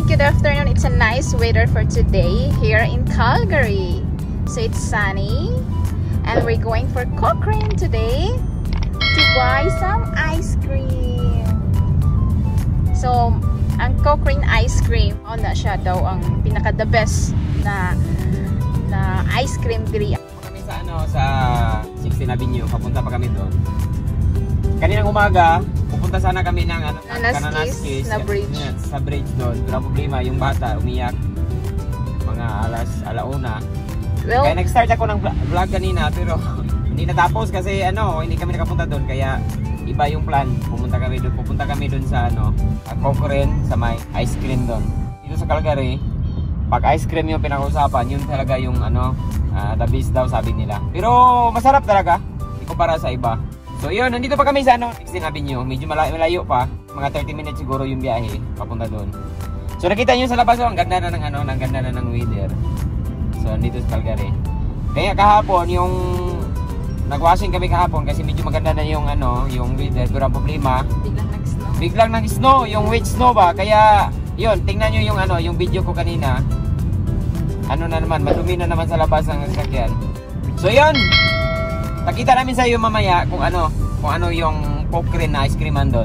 good afternoon. It's a nice weather for today here in Calgary. So it's sunny and we're going for Cochrane today to buy some ice cream. So, ang Cochrane ice cream, na siya daw ang pinaka the best na ice cream diri. Kami sa 16 Avenue, papunta pa kami doon. Kaninang umaga, pupunta sana kami ng Kananaskis na bridge. Sa bridge doon. Pero ang problema, yung bata umiyak mga alauna. Well, kaya nag-start ako ng vlog kanina pero hindi natapos kasi hindi kami nakapunta doon, kaya iba yung plan. Pupunta kami doon sa Cochrane, sa may ice cream doon. Dito sa Calgary, pag ice cream yung pinag-usapan, yun talaga yung the best daw sabi nila. Pero masarap talaga ikumpara sa iba. So yun, nandito pa kami sa 16 Avenue. Medyo malayo pa. Mga 30 minutes siguro yung biyahe papunta doon. So nakita nyo sa labas, ang ganda na ng weather. So nandito sa Calgary. Kaya kahapon yung nag-washing kami kahapon kasi medyo maganda na yung weather. Pero ang problema, biglang nag-snow, yung wet snow ba. Kaya yun, tingnan nyo yung video ko kanina. Madumi na naman sa labas ang sasakyan. So yun, pakita namin sa iyo mamaya kung ano yung Cochrane na ice creaman doon.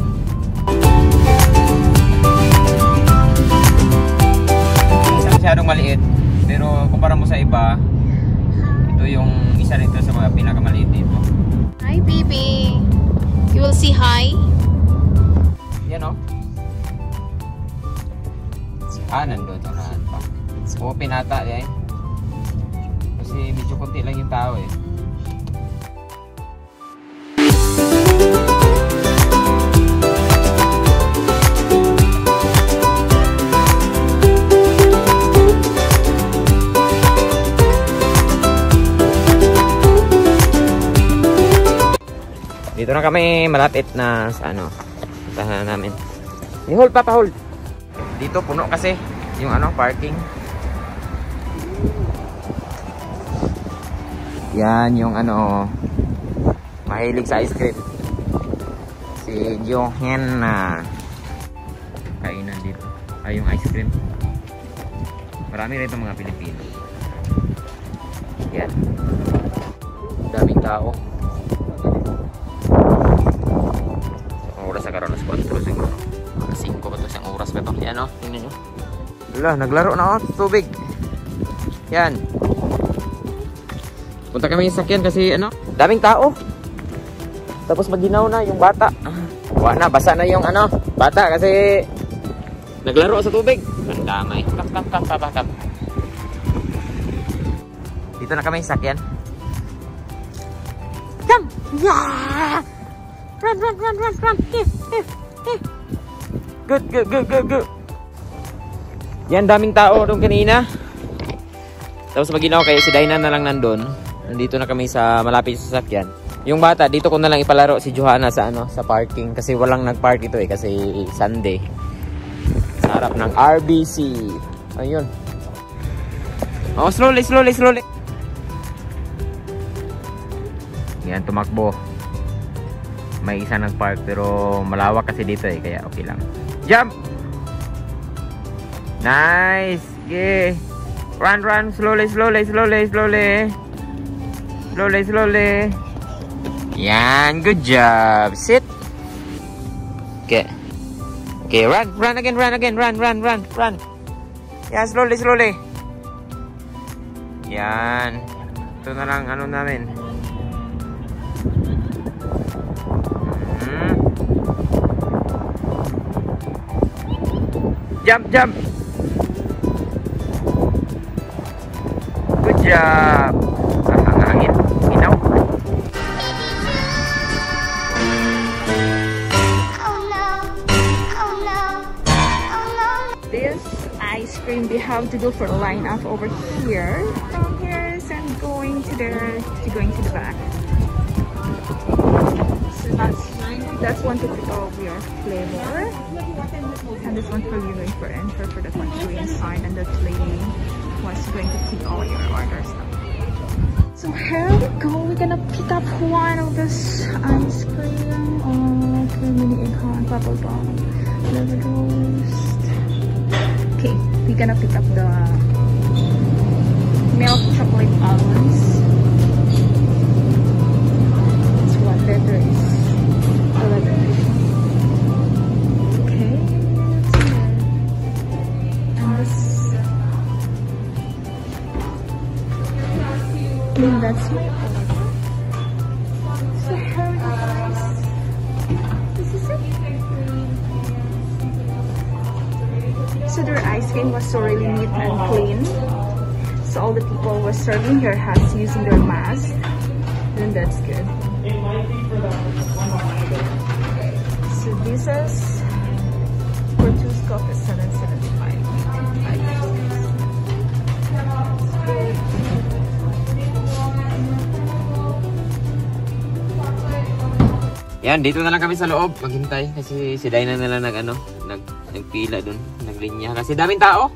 Masyadong maliit, pero kumpara mo sa iba, ito yung isa nito sa mga pinakamaliit dito. Hi baby, you will say hi. Yan nandun ito na pa. Open ata yan. Kasi medyo konti lang yung tao eh. Dito na kami malapit na sa puntahan namin. I-hold pa, hold. Dito puno kasi yung parking. Yan yung mahilig sa ice cream. Si Johanna. Kainan dito. Ay, yung ice cream. Marami rito mga Pilipino. Yan. Daming tao. Oras na karoon, alas 4 siguro. Alas 5 pa ito, isang oras pa ito. Yan tingnan nyo. Wala, naglaro na tubig. Yan. Punta kami sa sakyan kasi daming tao. Tapos maginaw na yung bata. Wala na, basa na yung bata kasi naglaro sa tubig. Ang damay. Kap. Dito na kami sa sakyan. Come! Yeah! Run. Good. Yan, daming tao doon kanina. Tapos maginaw kayo, si Dainan na lang nandun. Nandito na kami sa malapit sa sasakyan. Yung bata, dito ko na lang ipalaro si Johanna sa parking. Kasi walang nag-park ito kasi Sunday. Sa harap ng RBC. Ayun. Oh, slowly. Yan, tumakbo. May isa nag-park pero malawak kasi dito kaya okay lang. Jump! Nice! Okay. Run! Slowly. Yan, good job. Sit. Okay, run again. Run. Yan, slowly. Yan. Ito na lang namin. Jump. Good job. Ang hangin. Ginaw. This ice cream, we have to go for a line up over here. From here, so I'm going to the back. So that's one to pick all of your flavor. And this one for you going for enter for that one to go inside, and that lady was going to see all your orders. So here we go. We're gonna pick up one of this ice cream. Okay, mini egg bubble gum, flavored roast. Okay, we gonna pick up the milk chocolate almonds. It's one letter is 11. Okay, that's it. And this, and that's my order. So here it is. This is it. So their ice cream was so really neat and clean. So all the people were serving here has using their mask. And that's good. So this is for 2 scoop is $7.75. Yan, dito na lang kami sa loob maghintay kasi si Dina na lang nagpila dun, naglinya kasi daming tao.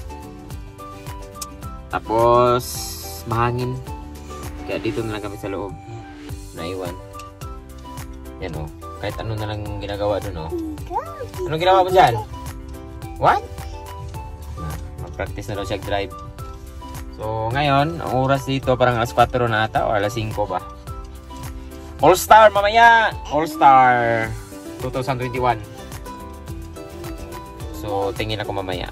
Tapos mahangin. Kaya dito na lang kami sa loob. Naiwan. Yan o. Kahit ano na lang ginagawa dun o. Anong ginawa mo dyan? What? Mag-practice na daw siya drive. So ngayon, ang oras dito parang alas 4 na ata o alas 5 ba? All Star mamaya! All Star 2021. So tingin ako mamaya.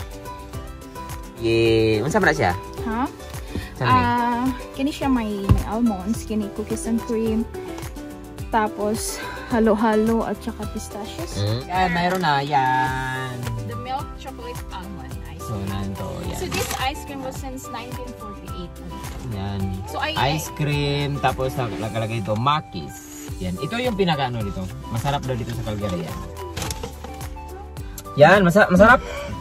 Yay! Masama na siya? Huh? Kini siya may almonds, kini cookies and cream. Tapos halo-halo at saka pistachios. Yan, mayroon na. Yan. The milk chocolate almond ice So nanto, yan. So this ice cream was since 1948. Yan. So ice cream, tapos nakalagay ito, Makis. Yan. Ito yung pinaka-ano dito. Masarap daw dito sa Calgary yan. Yan, masarap.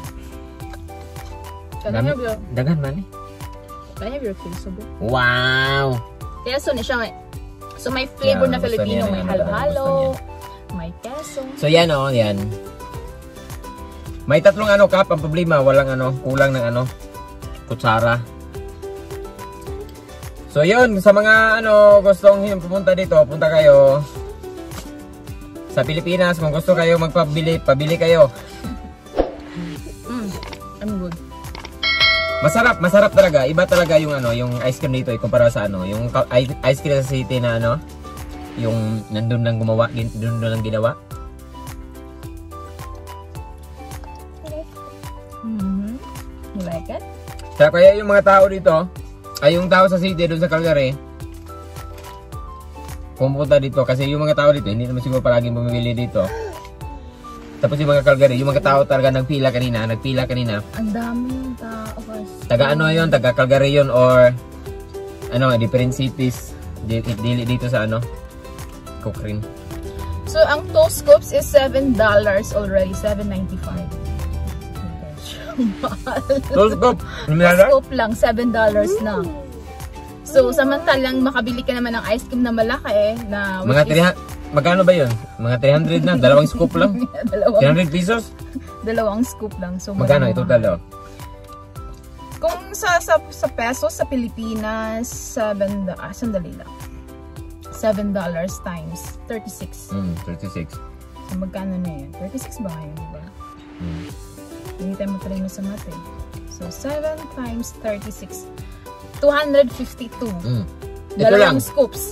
Dagan man eh. Kaya yung so Wow! kaya so siya may, so may flavor na Filipino, may halo-halo, may queso. So yan o, yan. May 3 cup, ang problema, walang kulang ng kutsara. So yun, sa mga gustong pumunta dito, punta kayo sa Pilipinas. Kung gusto kayo magpabili, pabili kayo. I'm good. Masarap talaga. Iba talaga yung yung ice cream dito ikumpara sa yung ice cream sa city na yung nandun lang gumawa, nandun lang ginawa. You like it? Kaya yung mga tao dito, ay yung tao sa city doon sa Calgary, pumunta dito kasi yung mga tao dito hindi naman siguro palaging bumibili dito. Tapos yung mga Calgary, yung mga tao talaga nagpila kanina. Ang daming tao kasi. Taga taga Calgary yun or different cities. Dili dito sa Cochrane. So ang 2 scoops is $7 already, $7.95. Scoop Scoop lang, $7 na. So samantalang makabili ka naman ng ice cream na malaki na mga 300, magkano ba yun? Mga 300 na, 2 scoop lang. 300 pesos? 2 scoop lang. So magkano ito talo? Kung sa pesos sa Pilipinas, sandali lang. $7 times 36. 36. So magkano na yun? 36 ba ngayon, diba? Hindi tayo matalino sa mate. So 7 times 36. 252. Dalawang scoops.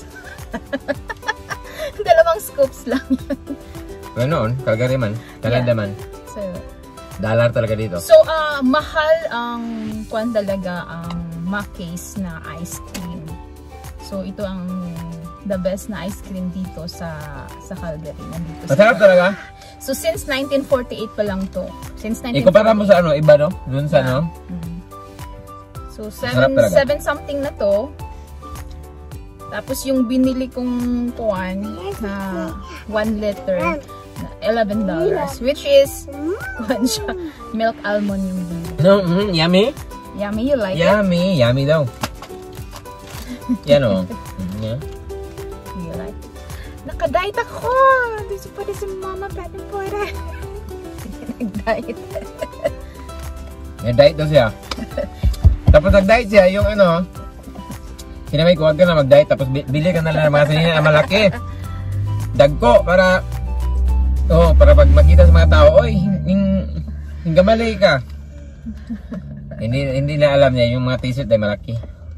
2 scoops lang. Ganoon, Calgary man, Canada man. So, dollar talaga dito. So, mahal ang talaga ang Makis na ice cream. So, ito ang the best na ice cream dito sa Calgary. Masarap talaga? So, since 1948 pa lang to. Since 1948. Ikumpara mo sa iba Doon sa So, 7 something na to. Tapos yung binili kong kuwan na 1 liter na $11, which is milk almond yung binili. Yummy? Yummy, you like it? Yummy daw. Yan o. You like it? Naka-diet ako! Dito pa si mama, pwede. Nag-diet. Nag-diet daw siya. Tapos nag-diet siya, yung sinamay ko, huwag ka na mag-diet, tapos bili ka na lang ng mga sinina na malaki. Dagko, para pag makita sa mga tao, oy, hinggamalay ka. Hindi na alam niya yung mga t-shirt ay malaki.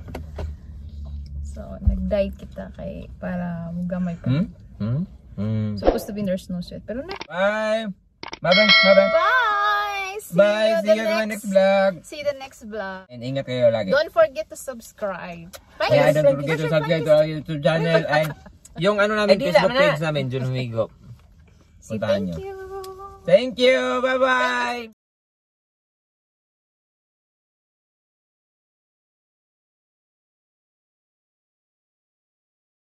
So, nag-diet kita para mugamay pa. Supposed to be there's no sweat. Pero na. Bye! Bye! Bye! See you in my next vlog. See you the next vlog. And ingat kayo lagi. Don't forget to subscribe. Bye! Yeah, don't forget to subscribe to our YouTube channel. And yung ano namin, Facebook page namin, Jun Humigo. Thank you. Thank you! Bye-bye!